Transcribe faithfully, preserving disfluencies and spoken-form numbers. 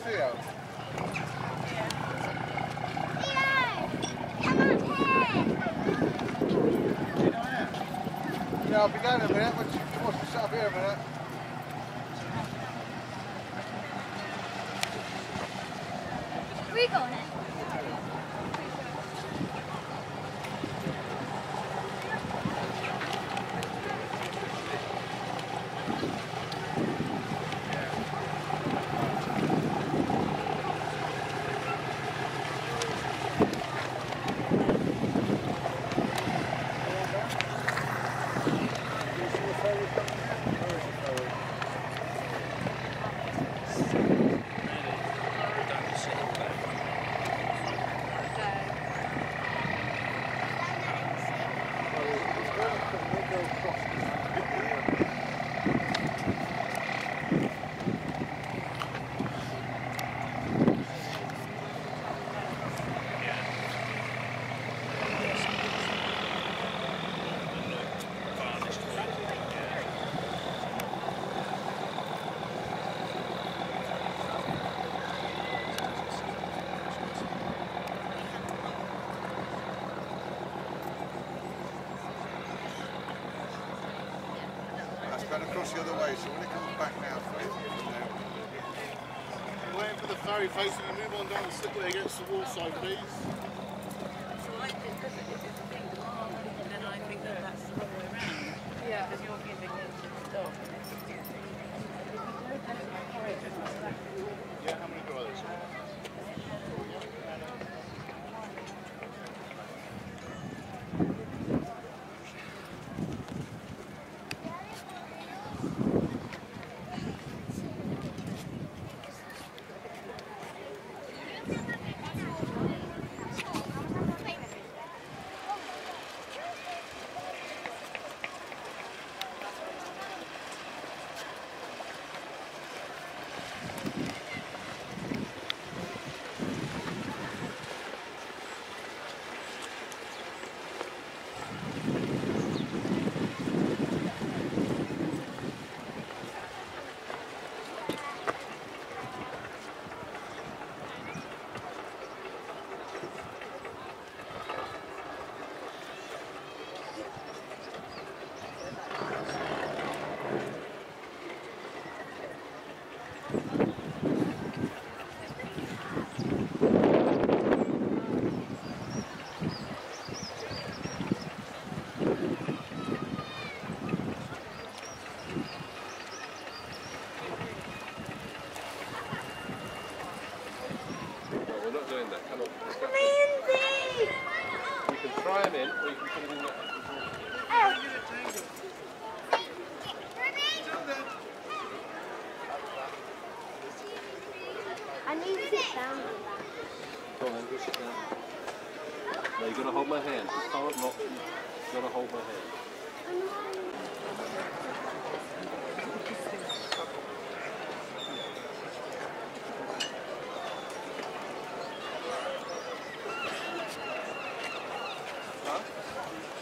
Theo? Yeah, I'll be down in a minute, but she wants to sit up here a minute. Where are you going in? Going across the other way, so when it comes back now, Fred, waiting for the ferry facing and move on down the slipway against the wall side, please. So I think because if it's a big car, then I think that that's the wrong way around. Yeah. Because you're giving it to the dog. Yeah, how many brothers? Try them in, or you can put them in the... I need to sit down. Go on then, go sit down. No, you've got to hold my hand. You can't not... You've got to hold my hand. Huh?